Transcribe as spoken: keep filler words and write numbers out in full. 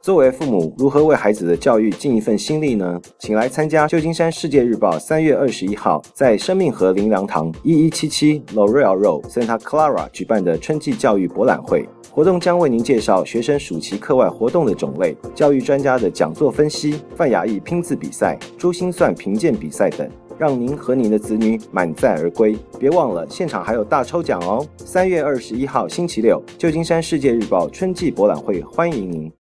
作为父母，如何为孩子的教育尽一份心力呢？请来参加旧金山世界日报三月二十一号在生命河林良堂一一七七 L'Oreal Road Santa Clara 举办的春季教育博览会。活动将为您介绍学生暑期课外活动的种类、教育专家的讲座分析、范雅艺拼字比赛、珠心算评鉴比赛等，让您和您的子女满载而归。别忘了，现场还有大抽奖哦！三月二十一号星期六，旧金山世界日报春季博览会欢迎您。